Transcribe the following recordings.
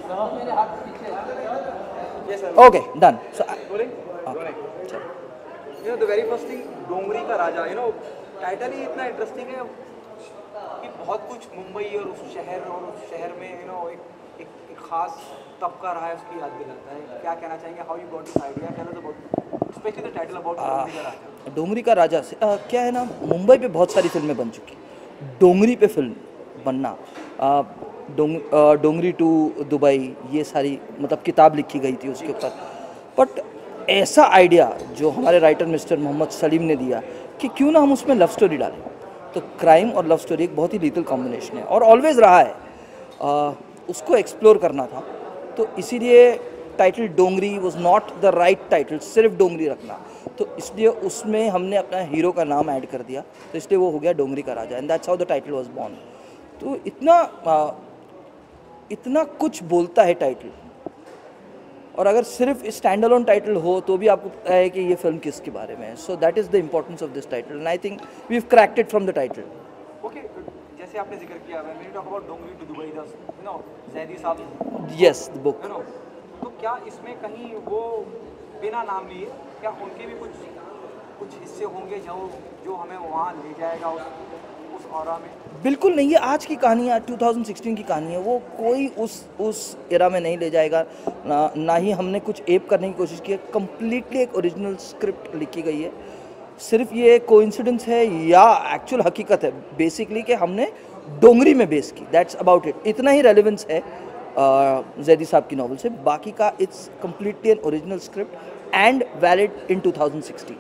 Okay, done. So, Rolling? okay. You know, the very first thing, Dongri ka Raja, you know, title ही इतना interesting है कि बहुत कुछ मुंबई और उस शहर में you know एक खास तबका रहा है, उसकी याद दिलाता है. क्या कहना चाहेंगे? How you got this idea? Tell us about, especially the title about डोंगरी का राजा. डोंगरी का राजा से क्या है ना, मुंबई पे बहुत सारी फिल्में बन चुकी, डोंगरी पे फिल्म बनना, डोंगरी टू दुबई, ये सारी मतलब किताब लिखी गई थी उसके ऊपर. बट ऐसा आइडिया जो हमारे राइटर मिस्टर मोहम्मद सलीम ने दिया कि क्यों ना हम उसमें लव स्टोरी डालें, तो क्राइम और लव स्टोरी एक बहुत ही लीथल कॉम्बिनेशन है और ऑलवेज रहा है. उसको एक्सप्लोर करना था, तो इसीलिए title Dongri was not the right title, सिर्फ डोंगरी रखना, तो इसलिए उसमें हमने अपना हीरो का नाम ऐड कर दिया, तो इसलिए वो हो गया Dongri ka Raja, and that's how the title was born. तो इतना कुछ बोलता है टाइटल, और अगर सिर्फ स्टैंड अलोन टाइटल हो तो भी आपको पता है कि ये फिल्म किसके बारे में है. So that is the importance of this title, and I think we have cracked it from the title. Okay, जैसे आपने जिक्र किया, when we talk about Dongri to Dubai, you know Zaidi sahab, yes the book, you know, तो क्या इसमें कहीं वो बिना नाम लिए क्या उनके भी कुछ हिस्से होंगे जो हमें वहाँ ले जाएगा उस ऑरा में? बिल्कुल नहीं, ये आज की कहानी है, 2016 की कहानी है, वो कोई उस एरा में नहीं ले जाएगा. ना ही हमने कुछ एप करने की कोशिश की है, कम्प्लीटली एक ओरिजिनल स्क्रिप्ट लिखी गई है. सिर्फ ये कोइंसिडेंस है या एक्चुअल हकीकत है बेसिकली कि हमने डोंगरी में बेस की, दैट्स अबाउट इट. इतना ही रेलेवेंस है जैदी साहब की नॉवल से, बाकी का it's completely an original script and valid in 2016.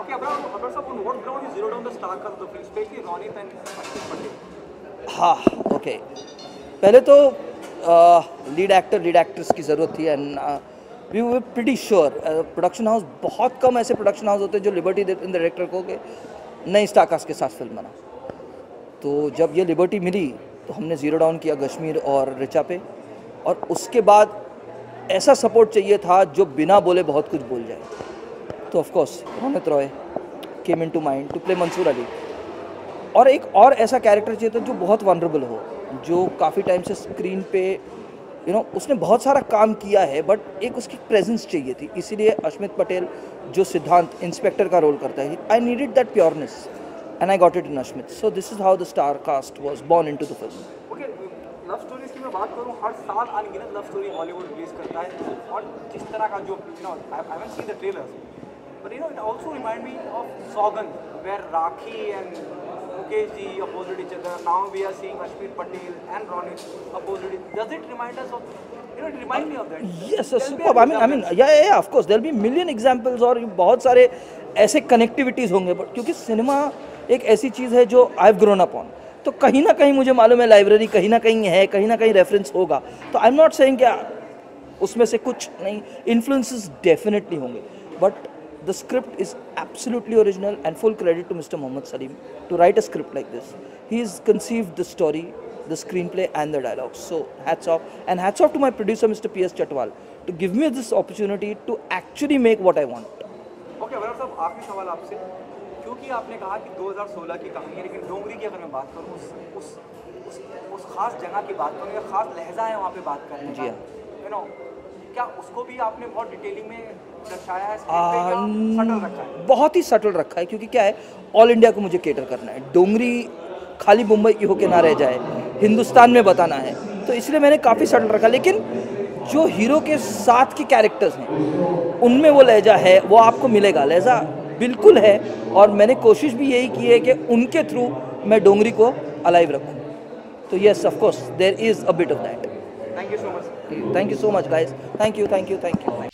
हाँ, ओके. पहले तो लीड एक्ट्रेस की ज़रूरत थी, and we were pretty sure. Production house, बहुत कम ऐसे प्रोडक्शन हाउस होते हैं जो लिबर्टी देते हैं डायरेक्टर को कि नई स्टारकास्ट के साथ फिल्म बना. तो जब ये लिबर्टी मिली तो हमने ज़ीरो डाउन किया कश्मीर और रिचा पे, और उसके बाद ऐसा सपोर्ट चाहिए था जो बिना बोले बहुत कुछ बोल जाए. तो of course Ronit Roy came in to mind to play Mansoor Ali, और एक और ऐसा कैरेक्टर चाहिए था जो बहुत वनरेबल हो, जो काफ़ी टाइम से स्क्रीन पे उसने बहुत सारा काम किया है, बट एक उसकी प्रेजेंस चाहिए थी. इसीलिए अश्मित पटेल जो सिद्धांत इंस्पेक्टर का रोल करता है, I needed that pureness and I got it in Ashmit. So this is how the star cast was born into the film. Okay, love stories की मैं बात करूं, हर साल अनगिनत लव स्टोरी बॉलीवुड रिलीज करता है, और जिस तरह का जो I haven't seen the trailers, but it also remind me of Saugandh, where Rakhi and Mukesh ji opposite each other. Now we are seeing Ashmit Patel and Ronit opposite. Does it remind us of, it remind me of that? Yes, superb. I mean, yeah, of course, there'll be million examples, और बहुत सारे ऐसे connectivities होंगे, but क्योंकि cinema एक ऐसी चीज़ है जो I have grown up on, तो कहीं ना कहीं मुझे मालूम है लाइब्रेरी कहीं ना कहीं है, कहीं ना कहीं रेफरेंस होगा. तो आई एम नॉट सेइंग क्या उसमें से कुछ नहीं, इन्फ्लुएंसेस डेफिनेटली होंगे, but the script is absolutely original, and full credit to Mr. Mohammad Salim to write a script like this. He's conceived the story, the screenplay and the dialogues. So hats off, and hats off to my producer Mr. P.S. Chatwal to give me this opportunity to actually make what I want. Okay, Varun sahab, आखिरी सवाल आपसे, क्योंकि आपने कहा कि 2016 की कहानी है, लेकिन डोंगरी की अगर मैं बात करूँ, उस खास जगह की बात करूँ, या खास लहजा है वहाँ पे बात करने का, you know, क्या उसको भी आपने बहुत डिटेलिंग में दर्शाया है, सटल रखा है? बहुत ही सटल रखा है, क्योंकि क्या है, ऑल इंडिया को मुझे केटर करना है. डोंगरी खाली मुंबई की होके ना रह जाए, हिंदुस्तान में बताना है, तो इसलिए मैंने काफ़ी सटल रखा. लेकिन जो हीरो के साथ के कैरेक्टर्स हैं उनमें वो लहजा है, वो आपको मिलेगा, लहजा बिल्कुल है, और मैंने कोशिश भी यही की है कि उनके थ्रू मैं डोंगरी को अलाइव रखूँ. तो yes, of course there is a bit of that. Thank you so much. Thank you so much, guys. Thank you.